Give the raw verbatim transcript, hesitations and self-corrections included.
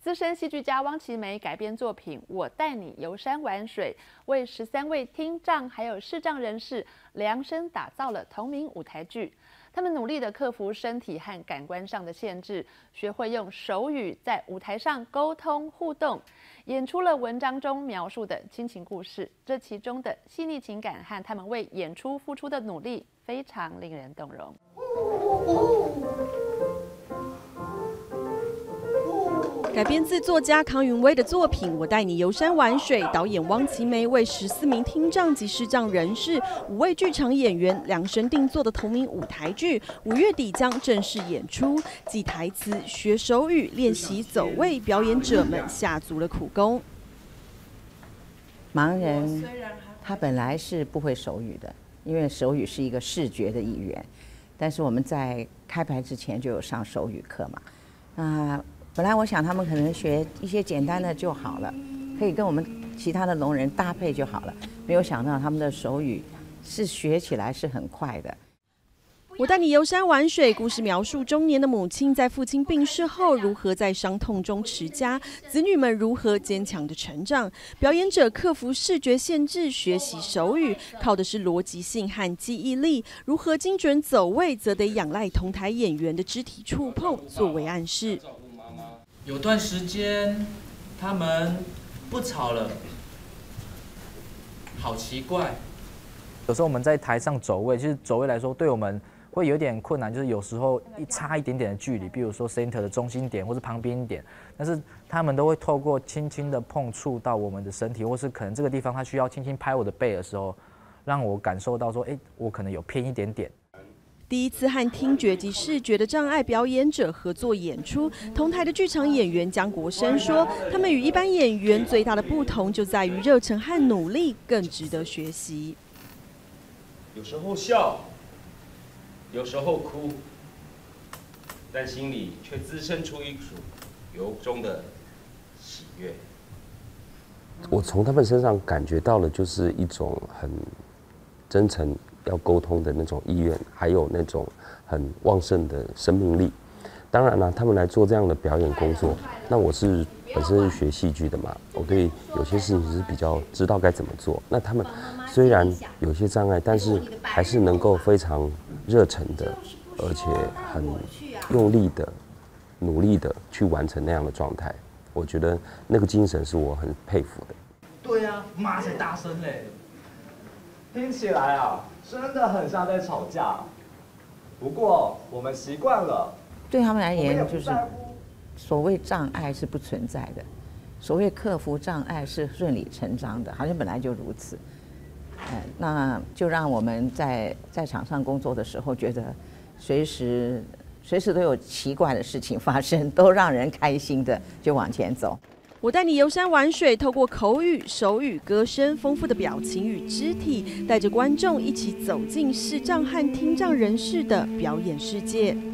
资深戏剧家汪奇梅改编作品《我带你游山玩水》，为十三位听障还有视障人士量身打造了同名舞台剧。他们努力地克服身体和感官上的限制，学会用手语在舞台上沟通互动，演出了文章中描述的亲情故事。这其中的细腻情感和他们为演出付出的努力，非常令人动容。 改编自作家康云威的作品《我带你游山玩水》，导演汪奇梅为十四名听障及视障人士、五位剧场演员量身定做的同名舞台剧，五月底将正式演出。记台词、学手语、练习走位，表演者们下足了苦功。 盲人他本来是不会手语的，因为手语是一个视觉的语言，但是我们在开拍之前就有上手语课嘛，那。 本来我想他们可能学一些简单的就好了，可以跟我们其他的聋人搭配就好了。没有想到他们的手语是学起来是很快的。 我带你游山玩水，故事描述中年的母亲在父亲病逝后如何在伤痛中持家，子女们如何坚强的成长。表演者克服视觉限制，学习手语，靠的是逻辑性和记忆力。如何精准走位，则得仰赖同台演员的肢体触碰作为暗示。 有段时间，他们不吵了，好奇怪。 有时候我们在台上走位，其实走位来说，对我们会有点困难，就是有时候一差一点点的距离，比如说 center 的中心点或是旁边一点，但是他们都会透过轻轻的碰触到我们的身体，或是可能这个地方他需要轻轻拍我的背的时候，让我感受到说，哎，我可能有偏一点点。 第一次和听觉及视觉的障碍表演者合作演出，同台的剧场演员江国生说，他们与一般演员最大的不同就在于热忱和努力，更值得学习。 有时候笑，有时候哭，但心里却滋生出一股由衷的喜悦。 我从他们身上感觉到了，就是一种很真诚。 要沟通的那种意愿，还有那种很旺盛的生命力。当然了，他们来做这样的表演工作，那我是本身是学戏剧的嘛，我对有些事情是比较知道该怎么做。那他们虽然有些障碍，但是还是能够非常热忱的，而且很用力的、努力的去完成那样的状态。我觉得那个精神是我很佩服的。 对啊，骂才大声嘞！ 听起来啊，真的很像在吵架。不过我们习惯了。 对他们来言，就是所谓障碍是不存在的，所谓克服障碍是顺理成章的，好像本来就如此。哎，那就让我们在在场上工作的时候，觉得随时随时都有奇怪的事情发生，都让人开心的就往前走。 我带你游山玩水，透过口语、手语、歌声，丰富的表情与肢体，带着观众一起走进视障和听障人士的表演世界。